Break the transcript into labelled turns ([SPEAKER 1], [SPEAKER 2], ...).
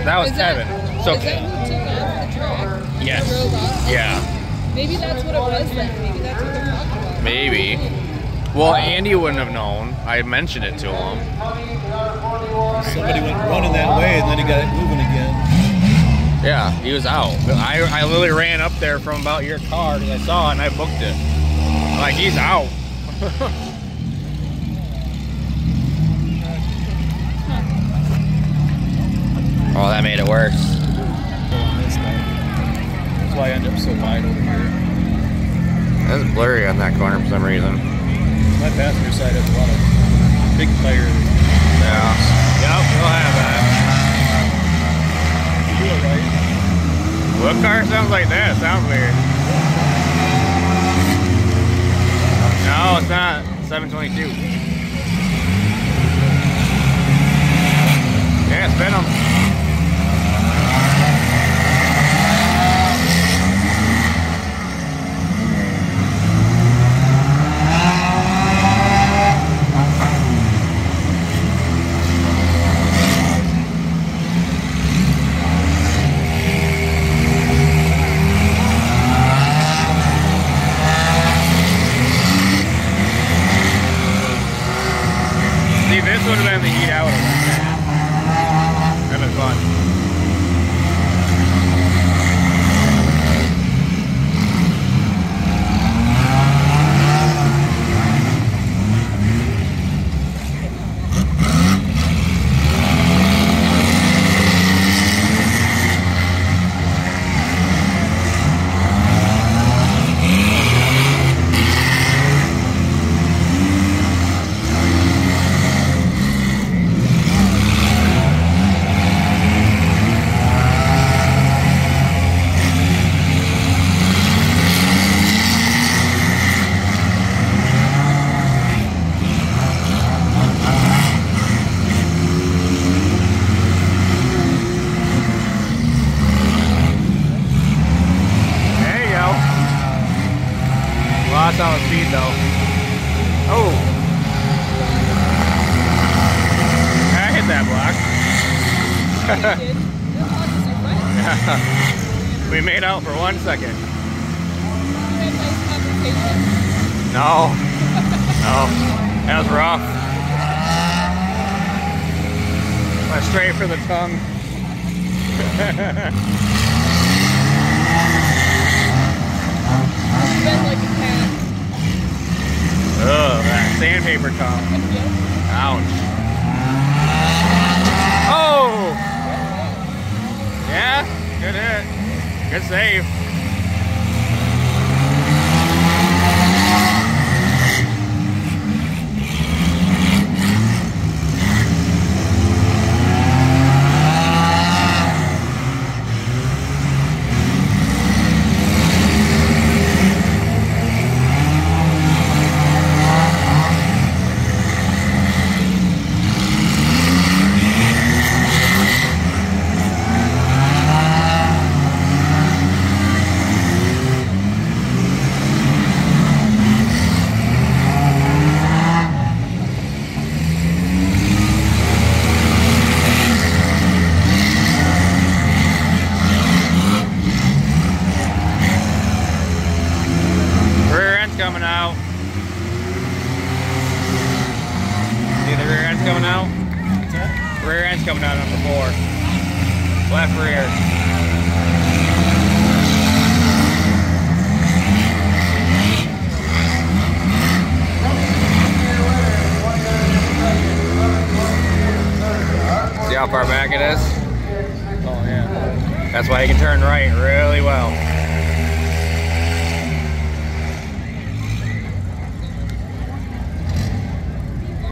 [SPEAKER 1] That was Kevin. So
[SPEAKER 2] is that who took off the track?
[SPEAKER 1] yes.
[SPEAKER 2] And drove up?
[SPEAKER 1] Yeah.
[SPEAKER 2] Maybe that's what it was then. Maybe that's what they're talking about.
[SPEAKER 1] Maybe. Well, Andy wouldn't have known. I mentioned it to him.
[SPEAKER 3] Somebody went running that way and then he got it moving again.
[SPEAKER 1] Yeah, he was out. I literally ran up there from about your car because I saw it and I booked it. Like, he's out. Oh, that made it worse.
[SPEAKER 3] That's why I end up so wide over here.
[SPEAKER 1] It's blurry on that corner for some reason.
[SPEAKER 3] My passenger side has a lot of big tires.
[SPEAKER 1] Yeah. Yep, we'll have that.
[SPEAKER 3] You do it right.
[SPEAKER 1] What car sounds like that? It sounds weird. No, it's not. 722. Yeah, it's Venom. See, this would have been the heat out of it. That'd been fun. Lost all the speed though. Oh! I hit that block. We made out for 1 second. No. No. That was rough. Went straight for the tongue. Ugh, that sandpaper tongue. Ouch. Oh! Yeah, good hit. Good save. Coming out. See the rear end's coming out? Rear end's coming out number 4. Left rear. See how far back it is?
[SPEAKER 3] Oh yeah.
[SPEAKER 1] That's why you can turn right really well.